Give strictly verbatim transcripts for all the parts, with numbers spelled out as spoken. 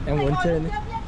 Em muốn trên đi.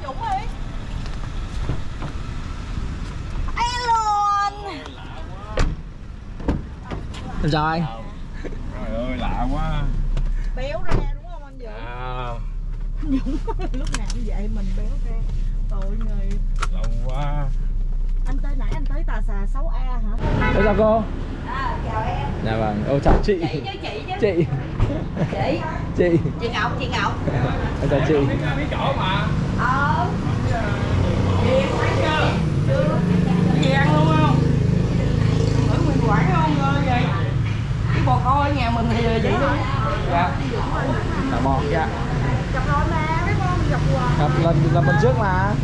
Em chào anh. Trời ơi lạ quá. Béo ra đúng không anh Dũng? À. Dũng lúc nào cũng vậy mình béo ra. Tội người. Lâu quá. Anh tới nãy anh tới tà xà sáu A hả? Ôi chào cô. À, chào em. Dạ vâng. Ô chào chị. Chị chứ chị chứ. Chị. Chị. Chị. Chị Ngọc, chị Ngọc. Em chào chị. Biết chỗ mà. Ờ. Chị thấy chưa? Chưa. Chị ăn luôn không? Ở nguyên quán không rồi vậy? Cái bò kho ở nhà mình thì vậy luôn. Dạ. Cảm ơn. Dạ. Gặp rồi mà, mấy con mình gặp hoài. Gặp lần lần lần trước mà.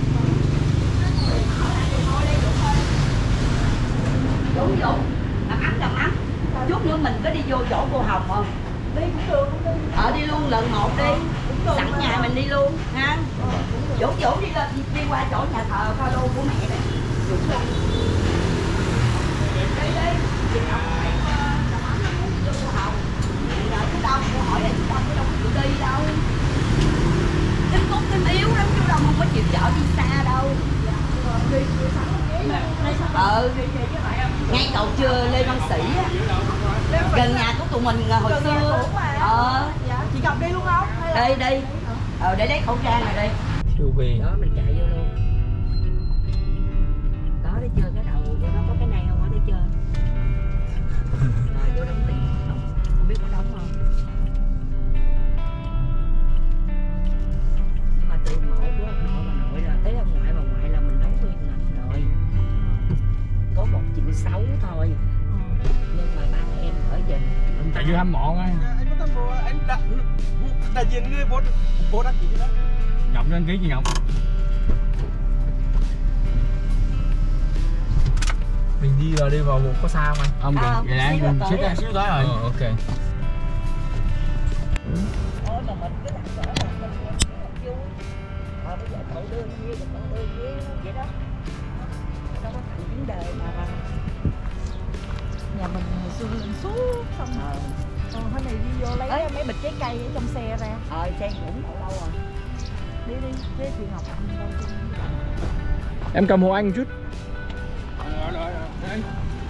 Dũng Dũng, làm ấm làm ấm. Chút nữa mình có đi vô chỗ cô Hồng không? Đi cũng được, cũng đi. Ờ đi luôn lần một đi. Sẵn nhà mình đi luôn ha. Dũng Dũng đi lên đi qua chỗ nhà thờ pha lô của mẹ này. Dũng luôn. Đi đi. Đi Ngọc phải làm ấm nó muốn vô cô Hồng. Rồi chú Đông cô hỏi là chú Đông chú Đông chịu đi đâu. Tính cút tính yếu lắm chú Đông không có chịu chở đi xa đâu. Đi đi sẵn Ừ, ngay cầu trưa Lê Văn Sĩ á, gần nhà của tụi mình hồi gần xưa. Ờ, dạ. Chị Ngọc đi luôn không? đi đi. Ờ, để lấy khẩu trang này đi. Siêu bì. Đó mình chạy vô luôn. Đó thấy chưa, cái đầu vô nó có cái này không, thấy chưa? Rồi vô đóng tiền không? Không biết có đóng không? Nhưng mà từ mộ của ông nội bà nội rồi tới ông ngoại bà ngoại là mình đóng nguyên năm rồi. Có một triệu sáu thôi. Nhưng mà ba em ở giờ Chạy vô hâm mộ ngay. Anh có tên bộ anh đã đại diện người bộ bộ đăng ký đó. Ngọc đăng ký gì Ngọc? Mình đi vào đi vào một có sao không anh? Không À, kìa. Vậy là xíu anh là xíu tới. xíu tới rồi. Ờ ok. Thôi mà mình cứ làm rõ là mình vui. Mà bây giờ cậu đưa kia thì cậu đưa kia vậy đó. Đâu có thành vấn đề mà mà. Nhà mình hồi xưa lên suốt xong rồi. Còn hôm nay đi vô lấy Ê. mấy bịch trái cây ở trong xe ra. Ờ xe cũng lâu lâu rồi. Đi đi, thế chị Ngọc ăn đâu chứ. Em cầm hộ anh một chút. Rồi rồi rồi. Đây.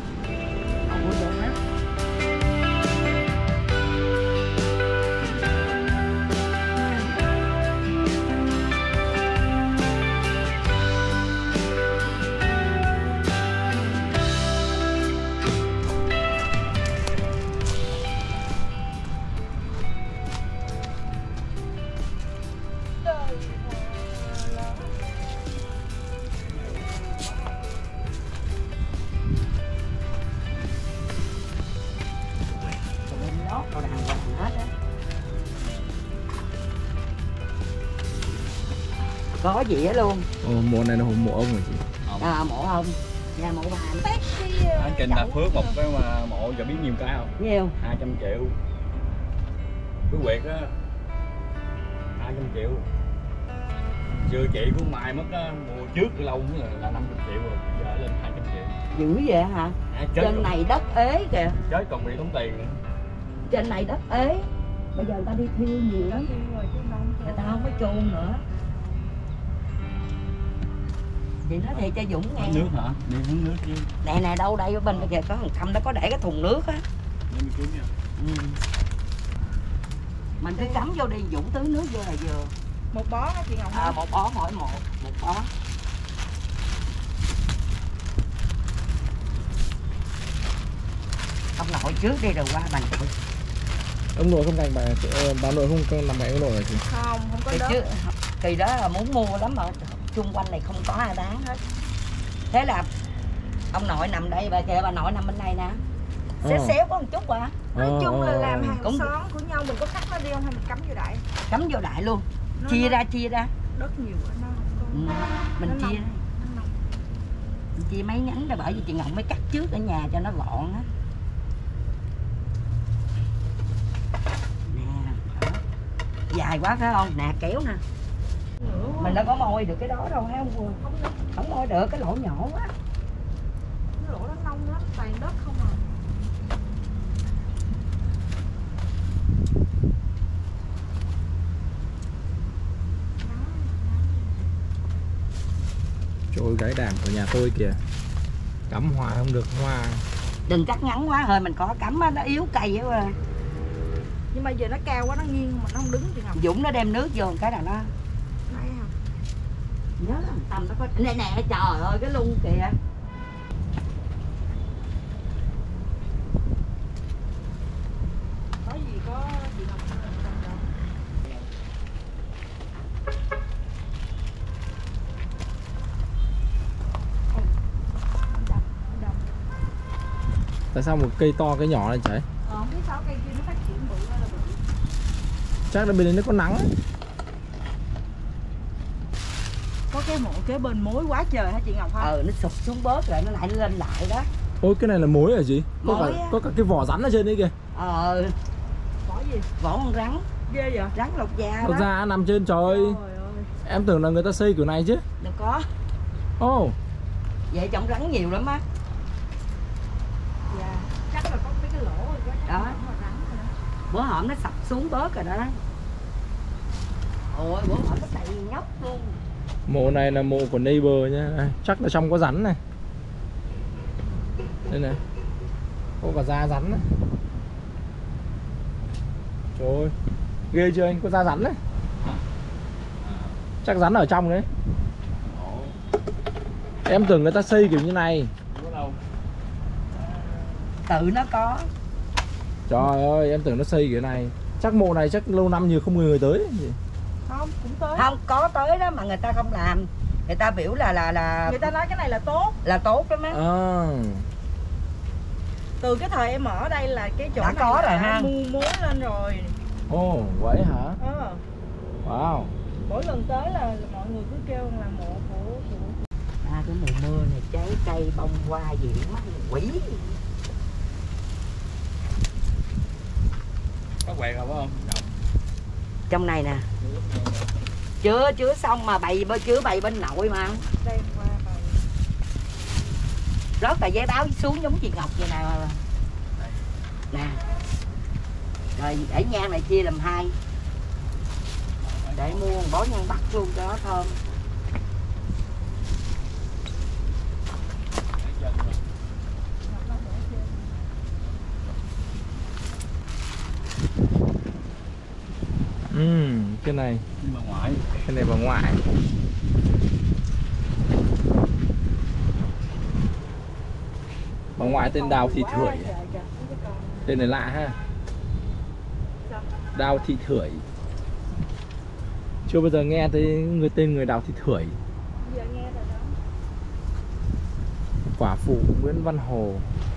Lót đồ đàng hoàng hết á. Có gì hết luôn. Ồ, mộ này là hồ mộ ông rồi chị. À, mộ ông. Nhà mộ bà anh. Anh Trình Đạt Phước một cái mà mộ giờ biết nhiều cái không? Nhiều. hai trăm triệu. Cái quyệt á hai trăm triệu. Chưa chị của Mai mất á, mùa trước lâu nữa là năm mươi triệu rồi, giờ lên hai trăm triệu. Dữ vậy hả? À, chết Trên rồi. này đất ế kìa. Chết còn bị tốn tiền nữa. Trên này đất ế. Bây giờ người ta đi thiêu nhiều lắm. Người ta không có chôn nữa. Chị nói thiệt cho Dũng nghe. Nước hả? Đi hướng nước chứ. Này nè đâu đây ở bên kìa có thằng Khâm nó có để cái thùng nước á. Để mình kiếm nha. Ừ. Mình cứ cắm vô đi, Dũng tưới nước vô là vừa. Một bó hả chị Ngọc? À, một bó mỗi một, một bó. Ông nội trước đi rồi qua bàn nội. Ông nội không cạnh bà, bà nội không nằm cạnh ông nội hả chị? Không, không có Kỳ đất. trước, kỳ đó là muốn mua lắm mà chung quanh này không có ai bán hết. Thế là ông nội nằm đây, bà kìa bà nội nằm bên đây nè. Xéo Ờ. xéo có một chút à. Nói chung là làm hàng Cũng- xóm của nhau, mình có cắt nó đi không hay mình cắm vô đại? Cắm vô đại luôn. Nó- Chia nó- ra chia ra. Đất nhiều quá nó không Ừ. có. Mình Nó chia nông, nó nông. mình chia mấy nhánh rồi bởi vì chị Ngọc mới cắt trước ở nhà cho nó gọn á. Nè, đó. Dài quá phải không? Nè kéo nè. Mình đâu có môi được cái đó đâu thấy không Quân? Không được. Không môi được, cái lỗ nhỏ quá. Cái lỗ đó nông lắm, toàn đất không à. Đó. Trôi gái đàn của nhà tôi kìa. Cắm hoa không được, hoa Đừng cắt ngắn quá, hơi mình có cắm á, nó yếu cây á mà. Nhưng mà giờ nó cao quá, nó nghiêng mà nó không đứng thì Ngọc. Dũng nó đem nước vô cái nào nó Đấy hả? nhớ là tâm nó có nè nè, trời ơi cái lung kìa. Có gì có chị Ngọc cầm đâu. Tại sao một cây to cây nhỏ này chảy? Ờ, không biết sao cây kia nó phát triển bự ra là bự. Chắc là bên đây nó có nắng ấy. Có cái mộ kế bên mối quá trời hả chị Ngọc ha? Ờ nó sụp xuống bớt rồi nó lại lên lại đó. Ôi cái này là mối hả chị? Có Mối cả, á. có cả cái vỏ rắn ở trên đấy kìa. Ờ Bỏ gì? vỏ con rắn, Ghê vậy? rắn lột da Nó đó. ra nằm trên trời. Trời ơi. Em tưởng là người ta xây kiểu này chứ. Đâu có. Ồ oh, Vậy trong rắn nhiều lắm á. Dạ. Chắc là có mấy cái lỗ rồi có chắc Đó. là nó rắn rồi đó. Bữa hổm nó sập xuống bớt rồi đó. Ôi bữa hổm nó đầy nhóc luôn. mộ này là mộ của neighbor nhá. À, chắc là trong có rắn này. Đây này. Có cả da rắn này. Trời ơi. Ghê chưa anh, có da rắn đấy. Chắc rắn ở trong đấy. Em tưởng người ta xây kiểu như này. Tự nó có. Trời ơi, em tưởng nó xây kiểu này. Chắc mộ này chắc lâu năm như không người tới. Không, cũng tới. Không có tới đó mà người ta không làm. Người ta biểu là là là Người ta nói cái này là tốt. là tốt lắm á. À. Từ cái thời em ở đây là cái chỗ Đã này có là rồi đã ha. mua mối lên rồi. Ồ, oh, vậy hả? Ờ. Wow. Mỗi lần tới là mọi người cứ kêu là mộ của của À cái mùa mưa này trái cây bông hoa gì mắt quỷ. Có quẹt rồi phải không? Trong này nè. Chưa chưa xong mà bày bên chứa bày bên nội mà. đây qua bài. Rót tờ giấy báo xuống giống chị Ngọc vậy nè. Nè. Rồi để nhang này chia làm hai. Để mua một bó nhang bắc luôn cho nó thơm. Ừm, cái này, Bà ngoại. cái này bà ngoại. Bà ngoại tên Đào Thị Thưởi. Tên này lạ ha. Đào Thị Thưởi. Chưa bao giờ nghe tới người tên người Đào Thị Thưởi. Giờ nghe rồi đó. Quả phụ Nguyễn Văn Hồ.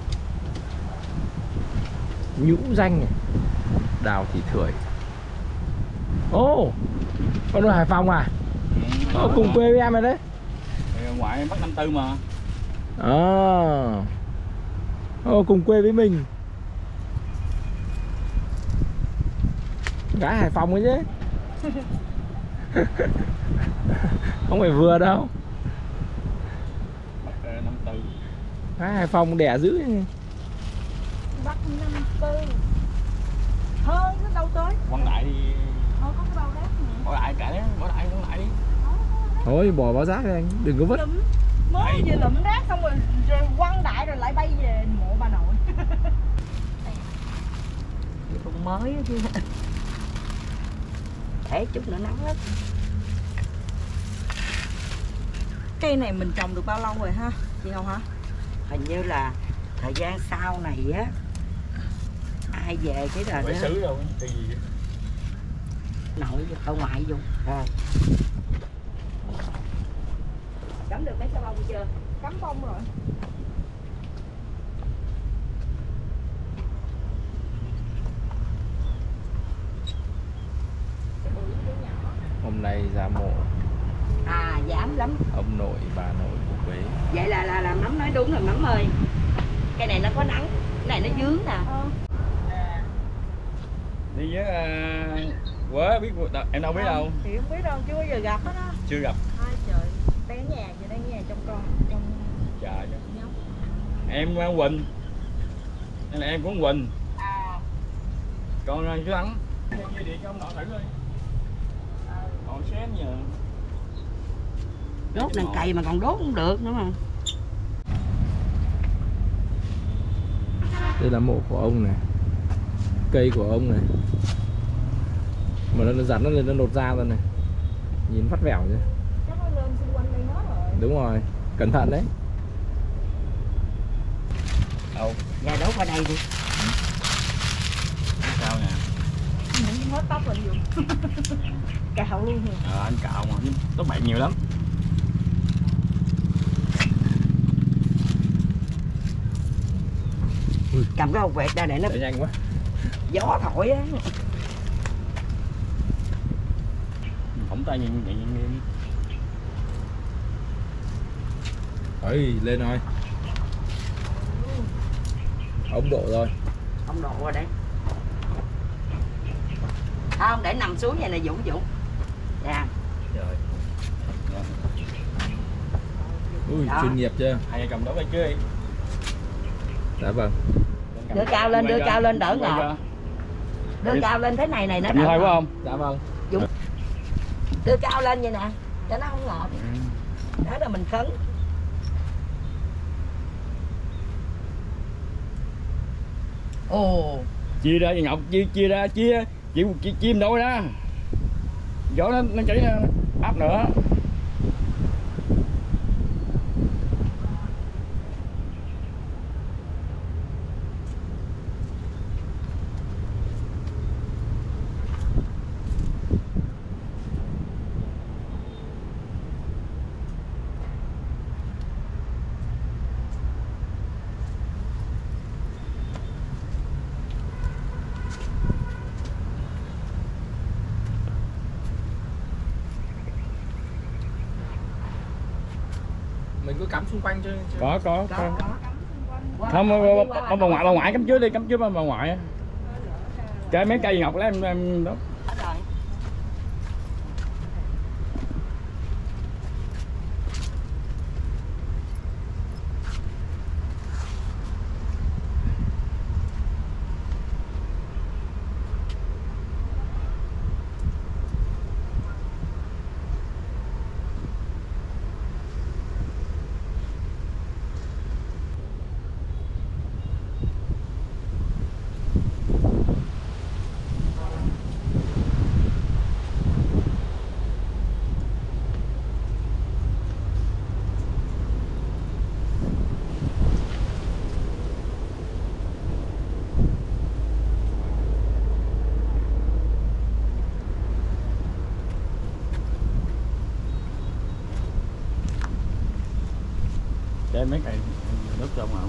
Nhũ danh này. Đào Thị Thưởi. Ồ, oh, con ở Hải Phòng à? Ồ, cùng quê với em rồi đấy. Ngoại em bắt năm tư mà. À. Ồ, cùng quê với mình. Gái Hải Phòng ấy chứ. Không phải vừa đâu. Bắt năm tư. Gái Hải Phòng đẻ dữ ấy. Bắt năm tư. Hơn nó đâu tới. Quang Đại thì Ờ có cái bao rác nè. bỏ đại cả đấy, bỏ đại Quang Đại đi. Thôi bỏ báo rác đi anh, đừng có vứt. Lụm. Mới vừa lụm rác xong rồi, rồi quăng đại rồi lại bay về mộ bà nội. Cũng mới chứ. Để chút nữa nắng hết. Cây này mình trồng được bao lâu rồi ha chị Ngọc hả? Hình như là thời gian sau này á ai về cái là Quậy nó sứ đâu, cái gì vậy? nội ở ngoại dùng rồi. Cắm được mấy cái bông chưa? Cắm bông rồi. Hôm nay ra mộ À dám lắm. ông nội bà nội của Quế. Vậy là là là Mắm nói đúng rồi Mắm ơi. Cái này nó có nắng, cái này nó dướng nè. Ờ. Đi với uh, Quế biết em đâu biết đâu. Thì không biết đâu, chưa bao giờ gặp hết á. Chưa gặp. Ai trời, đang ở nhà vậy, đang ở nhà trong con trong Trời chứ. nhóc. Em uh, Quỳnh. Nên là em cũng Quỳnh. À. Con uh, chú Thắng. Điện cho ông nội thử đi. Còn xém nhờ. Đốt đèn cày mà còn đốt cũng được nữa mà. Đây là mộ của ông này, cây của ông này, mà nó rắn nó lên nó nột ra rồi này, nhìn vắt vẻo chứ. Chắc nó lên xung quanh đây hết rồi. Đúng rồi, cẩn thận đấy. Đâu? Dạ đốt qua đây đi. Sao nè? Những hết tóc rồi dùng. Cạo luôn rồi. Ờ, anh cạo mà tóc bạc nhiều lắm. Cầm cái hộp quẹt ra để nó Để nhanh quá. gió thổi á. Phỏng tay nhìn nhìn nhìn. Ơi, lên rồi. Ông độ rồi. Ông độ rồi đấy. Không, để nằm xuống vậy này Dũng Dũng. Dạ. Rồi. Ui, Đó. chuyên nghiệp chưa? Hai cầm đó bên chứ đi. Dạ vâng. Đưa cao lên, đưa cao lên đỡ ngọt. Đưa cao lên thế này này nó Cầm như đỡ thôi phải ngọt. không? Dạ vâng. Đưa cao lên vậy nè, cho nó không ngọt. Đó là mình khấn. Ồ. Chia ra Ngọc, chia chia ra chia chia chia chim đôi đó. Gió nó nó chảy áp nữa. Mình có cắm xung quanh chưa? chưa? Có có Có, có. có. Không, ông bà ngoại bà ngoại cắm trước đi, cắm trước bà ngoại. Cái mấy cây ngọc lá em, em đó. Hết rồi. Để mấy cây nước trong mà.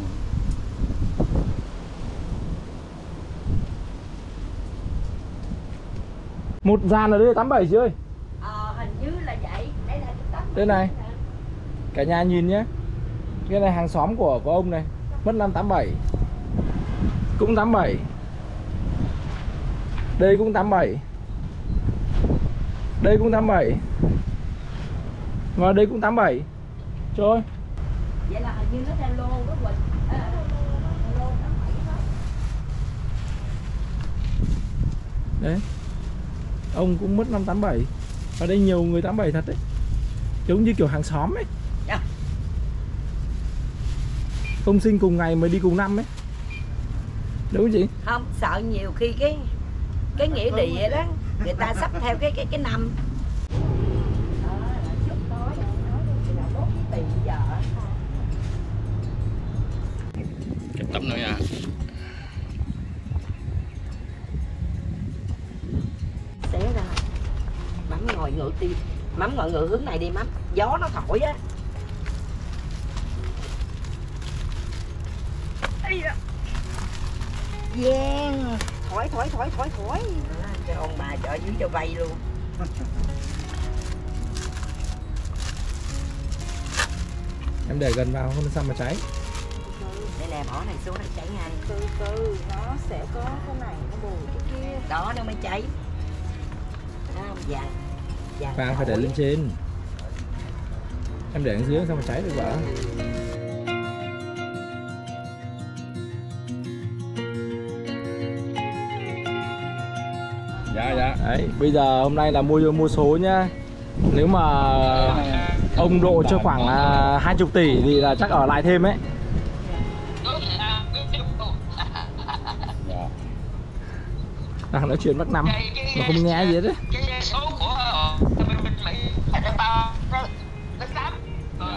Một dàn ở đây tám bảy chị ơi. Ờ, hình như là vậy. Đây là cái tấm. Đây này. Cả nhà nhìn nhé. Cái này hàng xóm của của ông này, mất năm tám bảy. Cũng tám bảy. Đây cũng tám bảy. Đây cũng tám bảy. Và đây cũng tám bảy. Trời ơi. Vậy là hình như nó theo lô đó Quỳnh. À, lô tám bảy đó. Đấy. Ông cũng mất năm tám bảy. Ở đây nhiều người tám bảy thật đấy. Giống như kiểu hàng xóm ấy. Dạ. Không sinh cùng ngày mới đi cùng năm ấy. Đúng không chị? Không, sợ nhiều khi cái cái nghĩa địa đó người ta sắp theo cái cái cái năm. Chụp tấm nữa nha. Xé ra. Mắm ngồi ngược đi. Mắm ngồi ngược hướng này đi mắm. Gió nó thổi á. Yeah. Thổi thổi thổi thổi thổi. À, cho ông bà cho dưới cho vay luôn. Em để gần vào không sao mà cháy. Đây nè, bỏ này xuống nó cháy ngay. Từ từ nó sẽ có cái này nó bù cái kia. Đó nó mới cháy. Đó, vàng. Vàng, Vàng phải để lên trên. Em để ở dưới sao mà cháy được vợ. Dạ dạ. Đấy, bây giờ hôm nay là mua mua số nhá. Nếu mà Ông độ cho khoảng à, hai chục tỷ thì là chắc ở lại thêm ấy. Dạ. Đang nói chuyện Bắc Nam mà không nghe gì hết đấy. Cái số của bên bên Mỹ là người ta nó nó lắm. Dạ.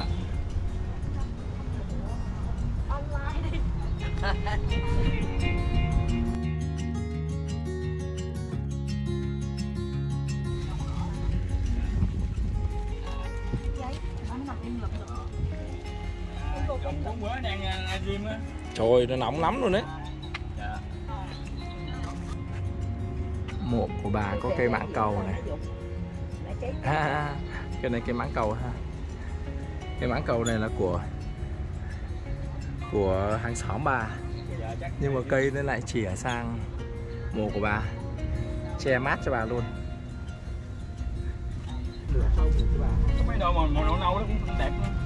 Trong bốn bữa đang livestream á. Trời ơi, nó nóng lắm luôn đấy. Dạ. Mộ của bà có cây mãng cầu này. À, cái này cây mãng cầu ha. Cây mãng cầu này là của của hàng xóm bà. Dạ, chắc Nhưng mà cây nó lại chỉa sang mộ của bà, che mát cho bà luôn. Lửa sâu cho bà. có mấy đồ mà màu nâu nâu nó cũng đẹp nữa.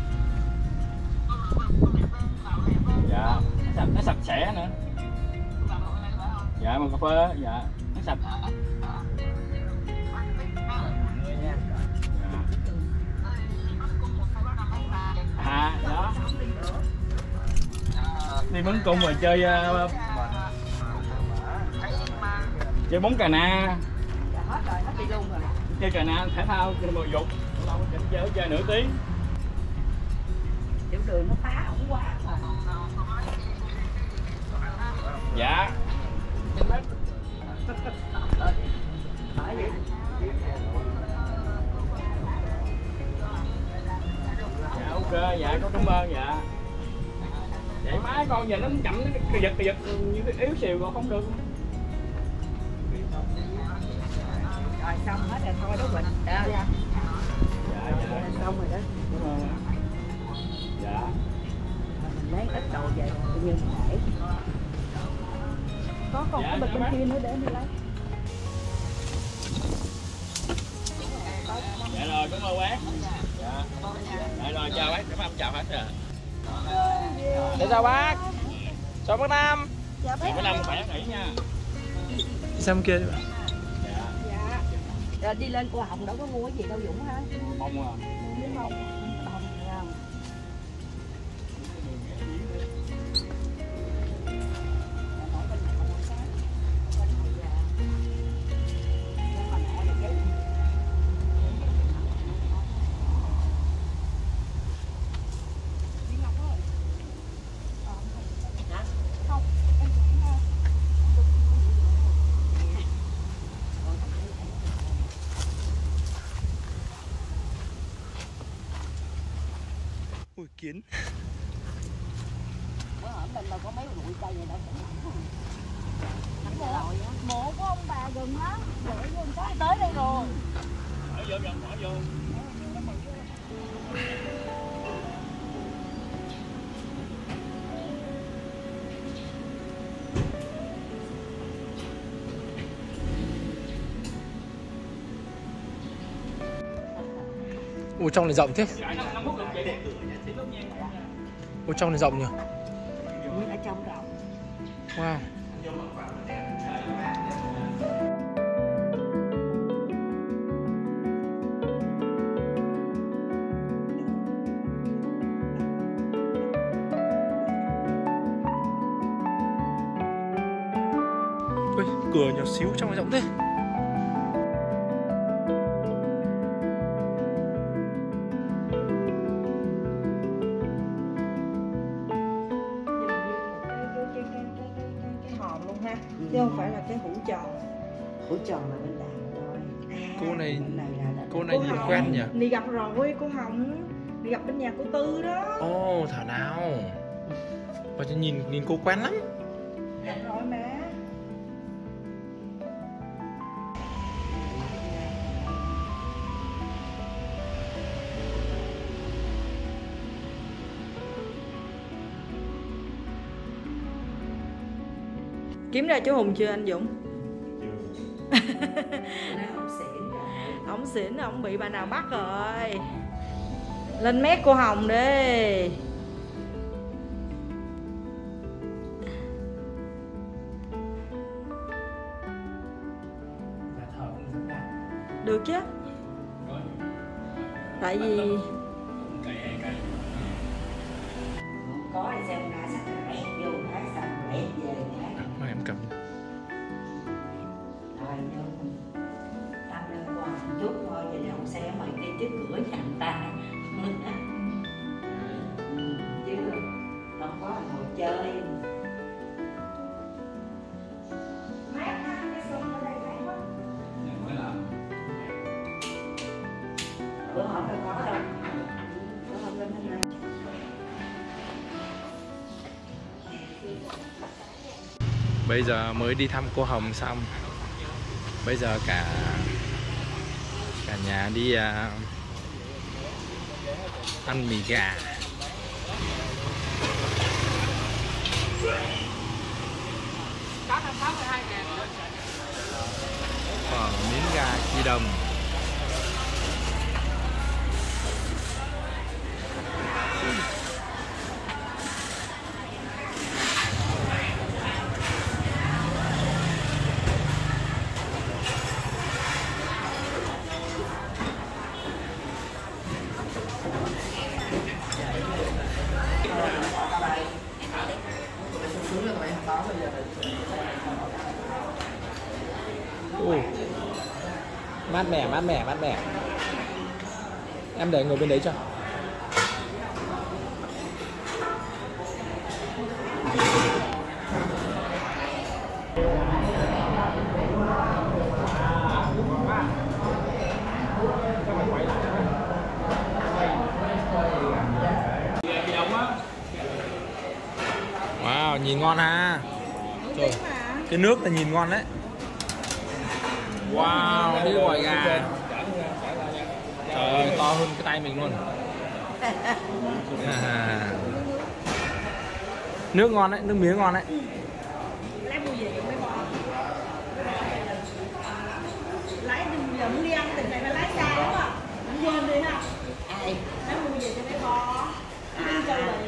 Dạ, nó sạch, nó sạch sẽ nữa. Dạ, mà cà phê, dạ, nó sạch. Dạ. À, đó. Đi bắn cung rồi chơi uh, chơi bóng cà na. Hết rồi, hết đi luôn rồi. Chơi cà na thể thao, chơi bầu dục. Lâu chơi chơi chơi nửa tiếng. Tiểu đường nó phá ổng quá mà. Dạ. Dạ ok, dạ con cảm ơn dạ. Vậy má con giờ nó cũng chậm, nó cà giật cà giật như cái yếu xìu còn không được. Rồi xong hết rồi thôi đó Quỳnh. Đó. Dạ dạ. Xong rồi đó. Cảm ơn. Dạ. Mình lấy ít đồ về tự nhiên mình để. Có còn Dạ, cái bịch dạ, bên bác. kia nữa để mình lấy. Dạ rồi, cảm ơn bác. Dạ. Dạ rồi, chào bác, cảm ơn chào hết rồi. Để chào bác. Chào bác Nam. Dạ Dạ, bữa năm khỏe nghỉ nha. Xem kia đi bà. Dạ. Dạ. Rồi đi lên cô Hồng đâu có mua cái gì đâu Dũng ha. Mong à. Mua miếng mông. Hồng không? Ui kiến. Bữa hổm bên đâu có mấy bụi cây này đâu cũng nắm rồi á. Mộ của ông bà gần lắm. Rồi gần tới tới đây rồi. Ở vô gần, ở vô. Ui trong này rộng thế. Dạ, năm phút được vậy. Ui trong này rộng nhỉ. Ở trong rộng. Wow. Ui, cửa nhỏ xíu trong này rộng thế. Cái hòm luôn ha, chứ không phải là cái hũ tròn. Hũ tròn là bên đàn thôi. Cô này Bên này là cô này nhìn Hồng, quen nhỉ. đi gặp rồi cô Hồng, đi gặp bên nhà cô Tư đó. Ồ, thảo nào. Và cho nhìn nhìn cô quen lắm. Gặp rồi mà. Kiếm ra chú Hùng chưa anh Dũng? Ông xỉn rồi. Ổng xỉn, ổng bị bà nào bắt rồi. Lên mét cô Hồng đi. Được chứ. Tại vì Có thì xem ra sắc lẹt vô cái xong lẹt về cái. Mà em cầm. Rồi vô tao lên qua một chút thôi thì đậu xe ngoài kia trước cửa nhà người ta. Ừ, chứ không có ngồi chơi. Mát ha, cái xuân ở đây mát quá. Bữa hôm đâu có đâu. Bữa hôm lên hôm nay. Bây giờ mới đi thăm cô Hồng xong. Bây giờ cả cả nhà đi uh, ăn mì gà. Còn miếng gà chi đồng. Ui, mát mẻ, mát mẻ, mát mẻ. Em để ngồi bên đấy cho. Wow, nhìn ngon ha. Trời, cái nước là nhìn ngon đấy. Wow, đi gỏi gà. Trời ơi, to hơn cái tay mình luôn. À. Nước ngon đấy, nước mía ngon đấy. Lấy mua về cho mấy bò. Lấy đừng giờ muốn đi ăn tình này mà lái xa đúng không? Không quên đi ha. Ai? Lấy mua về cho mấy bò. Đi chơi rồi.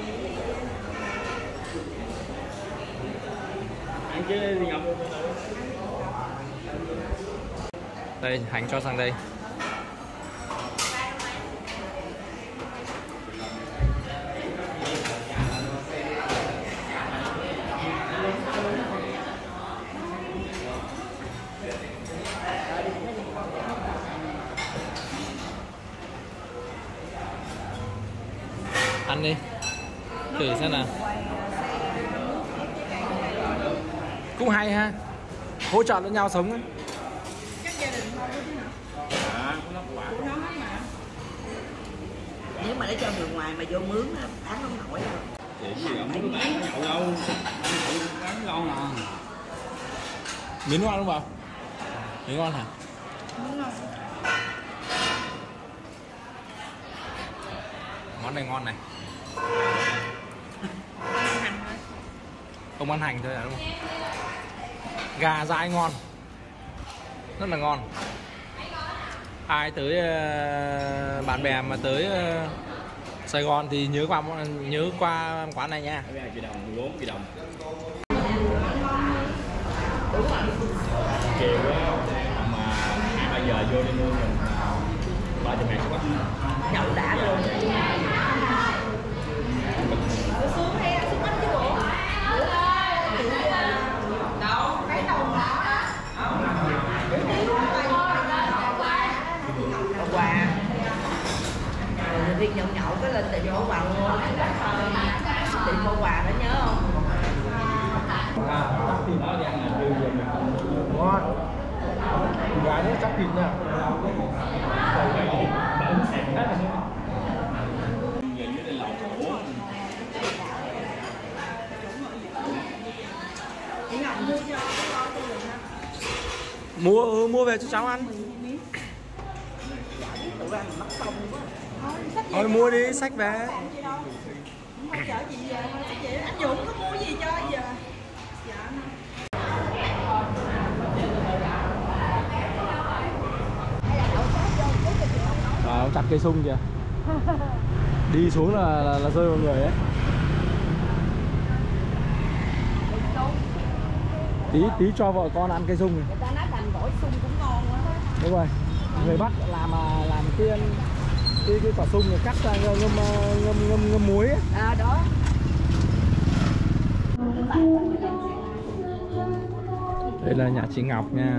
Ăn chứ đi Ngọc. Đây, hành cho sang đây. Ăn đi. Thử xem nào. Cũng hay ha. Hỗ trợ lẫn nhau sống ấy. Chắc gia đình thôi chứ nào. À, nó quả. Của nó hết mà. Nếu mà để cho người ngoài mà vô mướn á, bán không nổi đâu. Chị gì không muốn bán nhậu đâu. Bán lâu nè. Miếng ngon không vào? Miếng ngon hả? Đúng rồi. Món này ngon này. Hành thôi. Không ăn hành thôi à đúng không? Gà dai ngon. Rất là ngon. Ai tới uh, bạn bè mà tới uh, Sài Gòn thì nhớ qua nhớ qua quán này nha. hai triệu đồng, mười bốn triệu đồng. Chiều á mà hai ba giờ vô đi mua mình ba trăm ngàn quá. Nhậu đã luôn. Xuống đây, xuống bánh chứ bộ. Đâu, cái đầu nhỏ đó. Hôm qua rồi viên nhậu nhậu cái lên tiệm mua quà mua tiệm mua quà đó nhớ không? Ngon. Gà nó chắc thịt nha. Mua mua về cho cháu ăn. Thôi mua đi, xách về. Không chở chị về, chị anh Dũng có mua gì cho giờ? Dạ. À, ông chặt cây sung kìa. Đi xuống là, là, là rơi vào người ấy. Tí tí cho vợ con ăn cây sung này. Người ta nói bánh gỏi sung cũng ngon quá. Đúng rồi. Người Bắc làm mà làm tiên cái cái quả sung này cắt ra ngâm ngâm ngâm ngâm, ngâm muối ấy. À đó. Đây là nhà chị Ngọc nha.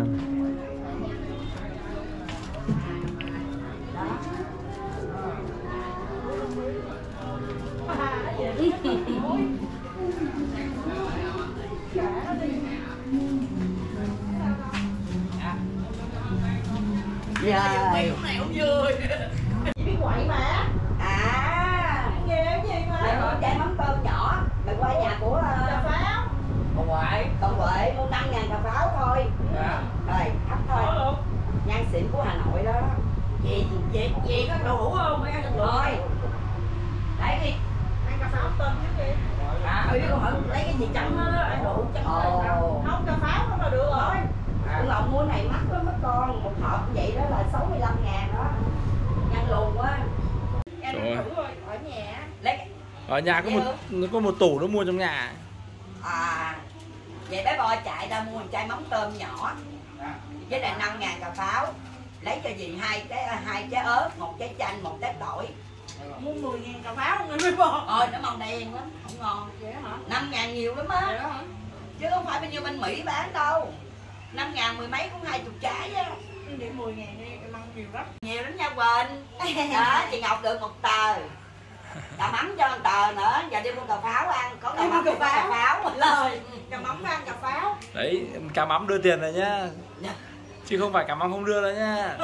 Rồi. Lúc này cũng vui. Chị biết quậy mà. À. Nghe cái gì mà. Mày mua chai mắm tôm nhỏ. Mày qua nhà của Cà pháo. Còn Huệ. Còn Huệ mua năm ngàn cà pháo thôi. Dạ. Rồi, thấp thôi. Có luôn. Nhan xịn của Hà Nội đó. Chị, chị, chị có đậu hũ không? Mấy ăn được Thôi. Lấy đi. Ăn cà pháo tôm chứ đi. À, ừ, con hỏi lấy cái gì Chấm chấm nó đó, ăn đủ chấm Ồ. không, cà pháo không là được rồi. Con Ngọc mua này mắc lắm mất con. Một hộp vậy đó là sáu mươi lăm ngàn đó. Nhăn lùn quá. Em Trời ơi. ăn thử rồi, ở nhà. Lấy Ở nhà có một nó có một tủ nó mua trong nhà. À. Vậy bé Bo chạy ra mua một chai mắm tôm nhỏ. Với lại năm ngàn cà pháo. Lấy cho dì hai cái hai trái ớt, một trái chanh, một trái tỏi. Mua mười ngàn cà pháo không người bò. Ôi nó màu đen lắm, không ngon. Vậy hả? năm ngàn nhiều lắm Vậy á. đó hả? Chứ không phải bao nhiêu bên Mỹ bán đâu. năm ngàn mười mấy cũng hai chục trái á. Em để mười ngàn đi, em ăn nhiều lắm. Nhiều lắm nha Quỳnh. Đó, chị Ngọc được một tờ. Cà mắm cho một tờ nữa, giờ đi mua cà pháo ăn. Có cà Đi mua mắm cà thì có pháo. cà pháo. Lời, cà mắm với ăn cà pháo. Đấy, cá mắm đưa tiền rồi nhá. Chứ không phải cá mắm không đưa đâu nhá.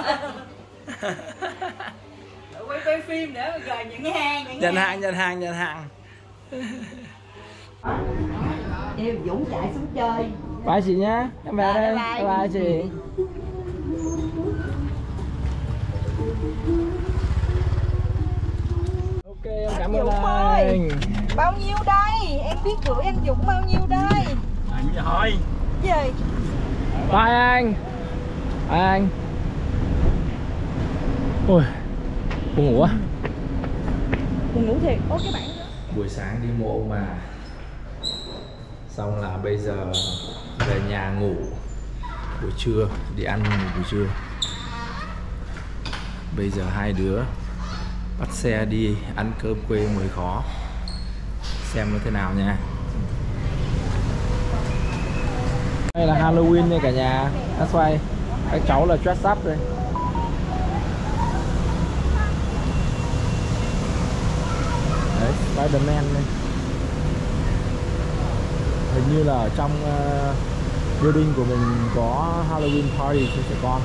Quay quay phim để rồi nhận hàng, nhận, Nhận hàng, nhận hàng, nhận hàng. Em Dũng chạy xuống chơi. Bye chị nhá. Em về Bye, đây. bye. Bye bye chị. Ok, em cảm ơn Dũng ơi. anh. Bao nhiêu đây? Em biết gửi anh Dũng bao nhiêu đây? Anh hỏi. Gì? Bye anh. Bye anh. Ôi, buồn ngủ quá. Buồn ngủ thiệt. Ô cái bạn đó. Buổi sáng đi mua ông bà, xong là bây giờ về nhà ngủ. Buổi trưa đi ăn buổi trưa. Bây giờ hai đứa bắt xe đi ăn cơm quê mới khó. Xem nó thế nào nha. Đây là Halloween đây cả nhà. That's why các cháu là dress up đây. Đấy, Spider-Man đây. Hình như là ở trong uh, building của mình có Halloween party cho trẻ con.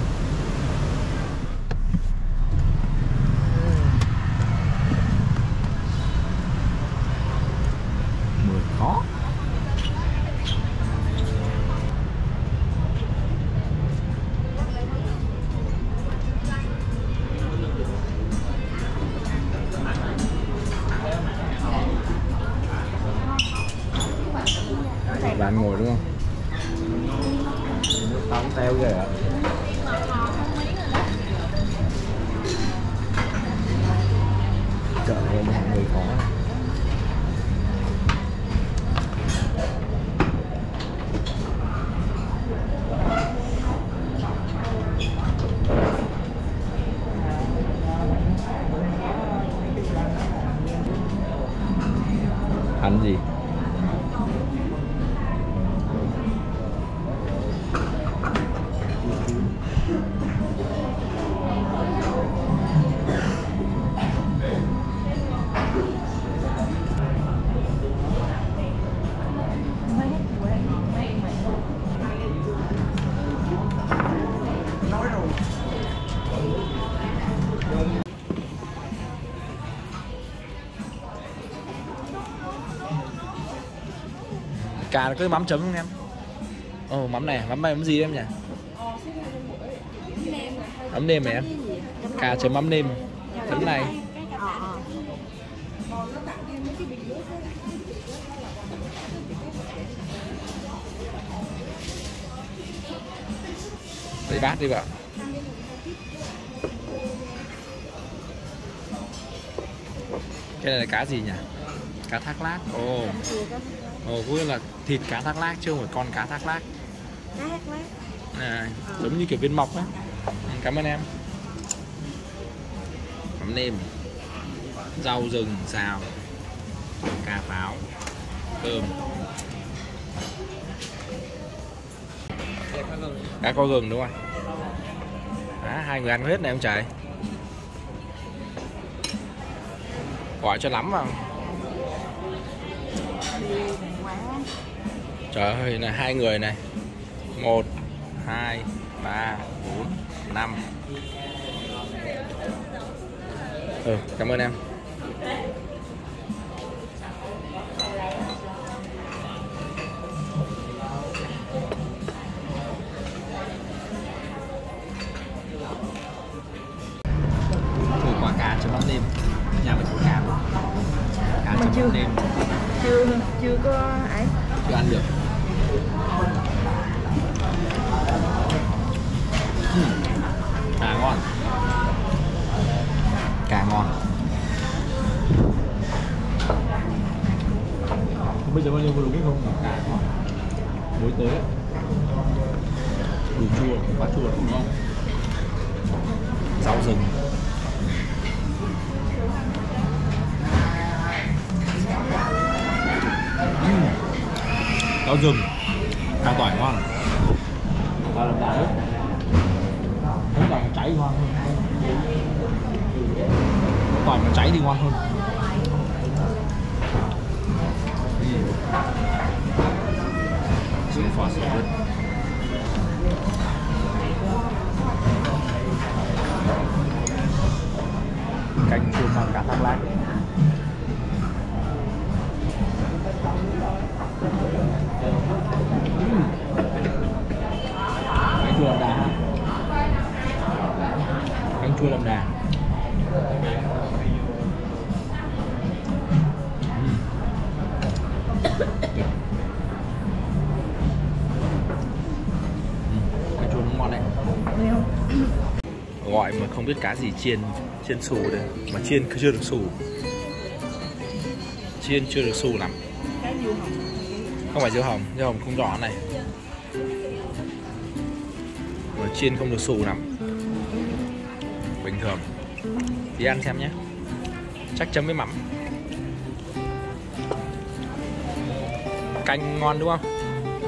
Mười khó. Bạn ngồi đúng không? Nước tống teo kìa ạ. Trời ơi, mọi người khó. Ăn gì? Cà có cái mắm chấm không em? Ồ, mắm này, mắm này mắm gì em nhỉ? Mắm nêm này em. Cà chấm mắm nêm. Chấm này. Lấy bát đi bạn. Cái này là cá gì nhỉ? Cá thác lác. Ồ. Ồ, cũng là thịt cá thác lác chứ không phải con cá thác lác. Cá thác lác. À, giống như kiểu viên mọc á. Cảm ơn em. mắm nêm, rau rừng xào, cà pháo, cơm. Cá có gừng đúng không? À, hai người ăn hết này ông trời. Gọi cho lắm vào. Trời ơi, là hai người này. Một, hai, ba, bốn, năm. Ừ, cảm ơn em. Thử quả cà cho mắm nêm. Nhà mình có cà không? Cà Mà cho chưa. mắm nêm. Chưa chưa có ấy. Chưa ăn được. Uhm. Cà ngon. Cà ngon. Bây giờ bao nhiêu vừa biết không? Cà ngon. Muối tới. Đủ chua, quá chua không ngon. Rau rừng. Uhm. Rau rừng. Cà tỏi ngon. Và làm đá nước. Không tỏi cháy ngon hơn. Tỏi mà cháy thì ngon hơn. Trứng phò sữa. Canh chua bằng cả thang lái. Canh chua làm đà. Canh chua làm đà. Canh chua ngon đấy. Gọi mà không biết cá gì chiên chiên xù đây, mà chiên chưa được xù, chiên chưa được xù lắm. Không phải diêu hồng, diêu hồng không rõ này, mà chiên không được xù lắm, bình thường. Đi ăn xem nhé, chắc chấm với mắm. Canh ngon đúng không?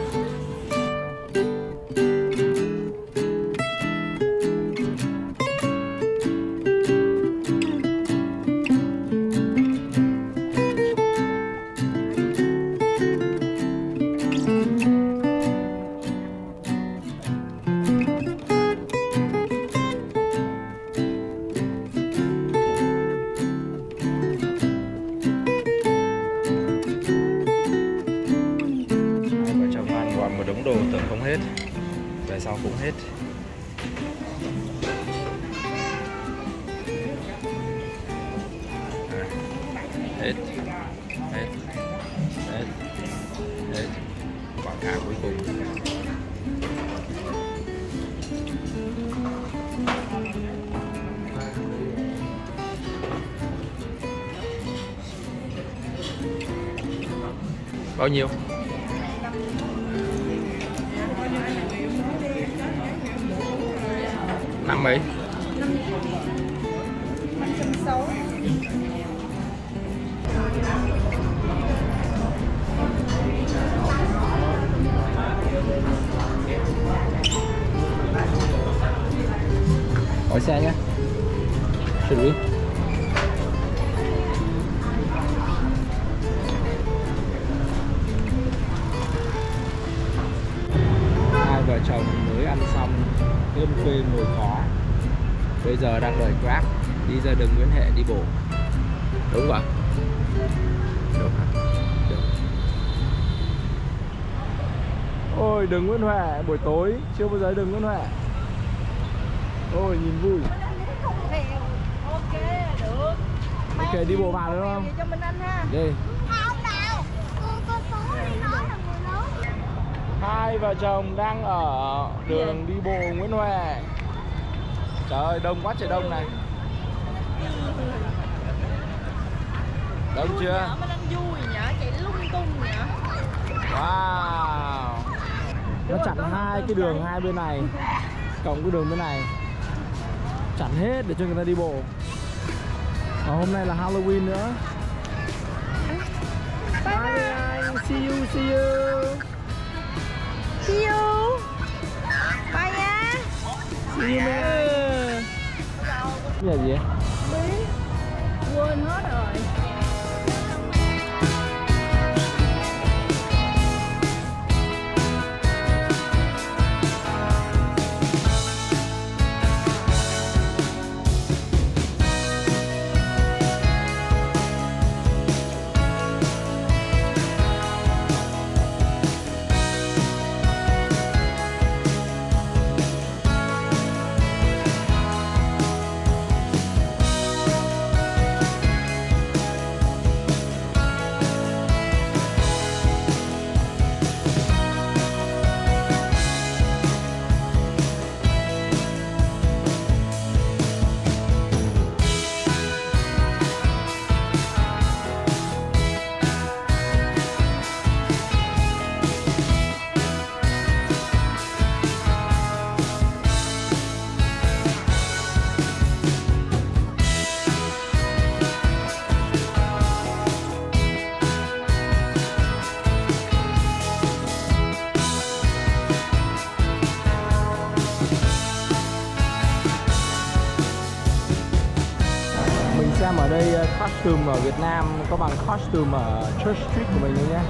Một đống đồ tưởng không hết, về sau cũng hết. À, hết, hết, hết, hết. Quả cà cuối cùng. Bao nhiêu? Năm mấy? năm trăm sáu. Hỏi xe nhé. Xử lý. Hai vợ chồng mới ăn xong cơm quê ngồi khó, bây giờ đang đợi Grab đi ra đường Nguyễn Huệ đi bộ. Đúng không? Được hả? Được. Ôi đường Nguyễn Huệ buổi tối chưa bao giờ đường Nguyễn Huệ. Ôi nhìn vui. Ok được. Ok đi bộ vào được không? Cho mình ăn ha. Đi. Hai vợ chồng đang ở đường đi bộ Nguyễn Huệ. Trời ơi đông quá trời đông này. Đông chưa? Mình ăn vui nhở, chạy lung tung nhở. Wow. Nó chặn hai cái đường hai bên này, cộng cái đường bên này, chặn hết để cho người ta đi bộ. Và hôm nay là Halloween nữa. Bye bye anh, see you, see you. See you. Bye nha. See you man. Cái là gì vậy? Biết. Quên hết rồi. Xem ở đây costume ở Việt Nam có bằng costume ở Church Street của mình nữa nhé.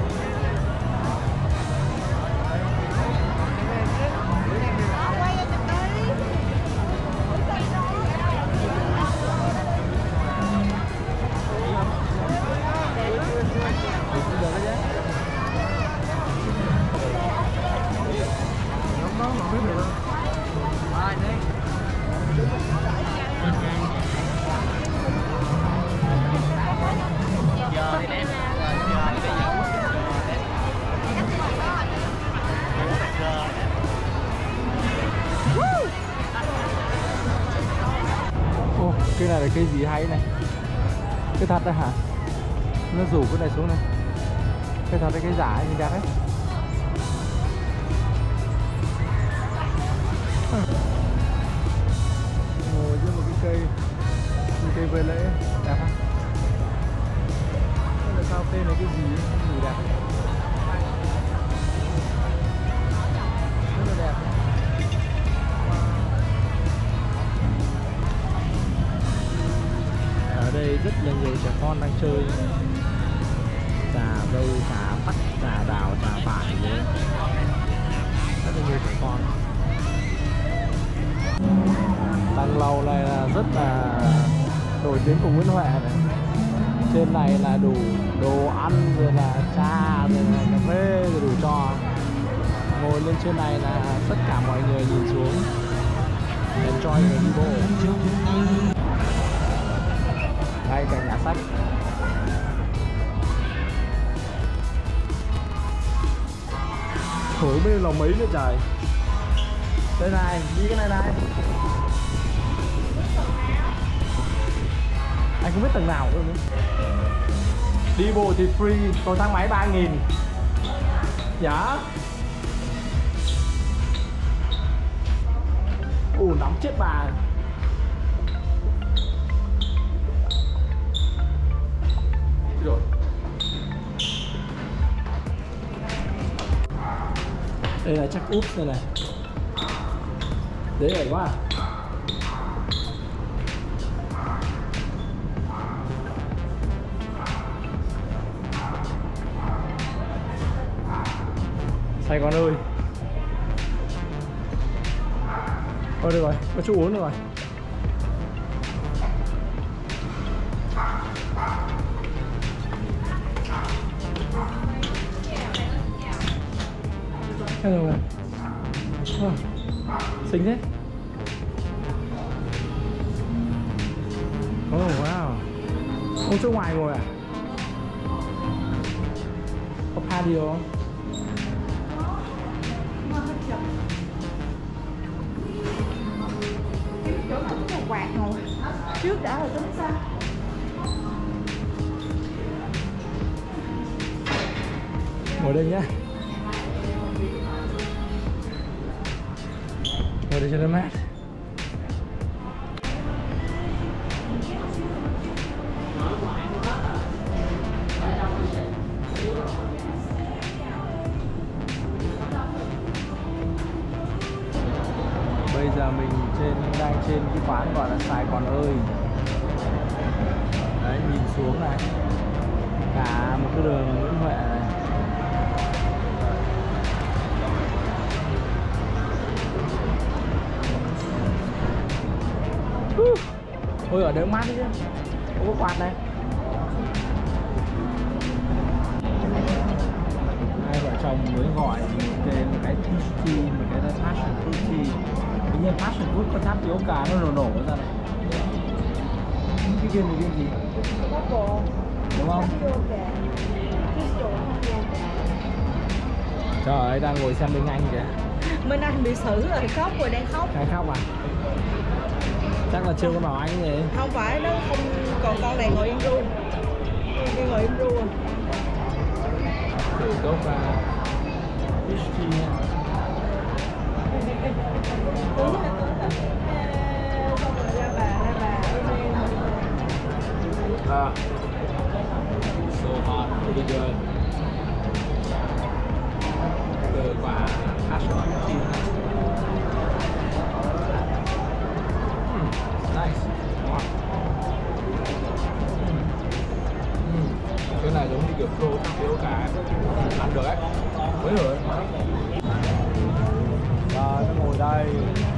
Ô, cái này là cái gì hay này? Cái thật đấy hả? Nó rủ cái này xuống này. Cái thật đấy, cái giả nhìn đẹp đấy. Ngồi dưới một cái cây, một cây về lễ đẹp không? Đây là sao tên là cái gì? Gì đẹp? Rất là đẹp. Ở đây rất là nhiều trẻ con đang chơi xà dây, xà bắt, xà đào, xà vải nữa. Rất là nhiều trẻ con. Đằng lầu này là rất là nổi tiếng của Nguyễn Huệ này. Trên này là đủ đồ ăn, rồi là trà, rồi là cà phê, rồi đủ trò. Ngồi lên trên này là tất cả mọi người nhìn xuống, enjoy người đi bộ. Ngay cả nhà sách. Thổi bên lòng mấy nữa trời. Đây này, đi cái này này. Anh không biết tầng nào nữa. Đi bộ thì free, còn thang máy ba nghìn. Dạ. Ồ, nóng chết bà. Rồi. Đây là chắc úp đây này. Dễ vậy quá. Sài Gòn ơi. Thôi được rồi, có chỗ uống được rồi. Hello bạn. Oh, xinh thế. Oh wow. Không chỗ ngoài ngồi à? Có patio không? Chỗ nào có một quạt ngồi trước đã rồi tính sao? Ngồi đây nhá. Ngồi đây cho nó mát. Ôi ở đây mát đấy chứ. Có quạt này. Hai vợ chồng mới gọi cái một cái peach tea, một cái là passion fruit tea. Tự nhiên passion fruit có tháp yếu cả nó nổ nổ ra này. Cái kia là cái gì? Đúng không? Trời ơi, đang ngồi xem bên Anh kìa. Bên Anh bị xử rồi, khóc rồi, đang khóc. Đang khóc à? Chắc là chưa có bảo anh gì. Không phải đó, không, còn con này ngồi im ru. Con ngồi im ru à. Thử cốc và peach tea nha. Xong rồi ra bà, ra bà, À. So hot, pretty good. Từ quả passion fruit tea. Mm, nice. Ngon. Mm. Cái này giống như kiểu pro tháp yếu cả, ăn được ấy. Mới rồi. Và nó ngồi đây